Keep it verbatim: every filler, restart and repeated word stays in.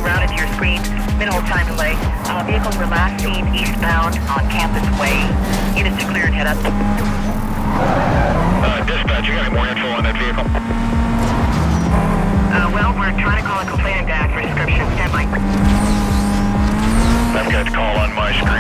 routed to your screen. Minimal time delay. Uh, vehicles were last seen eastbound on Campus Way. Units to clear and head up. Uh, dispatch, you got any more info on that vehicle? Uh, well, we're trying to call a complainant back for description. Stand by. I've got a call on my screen.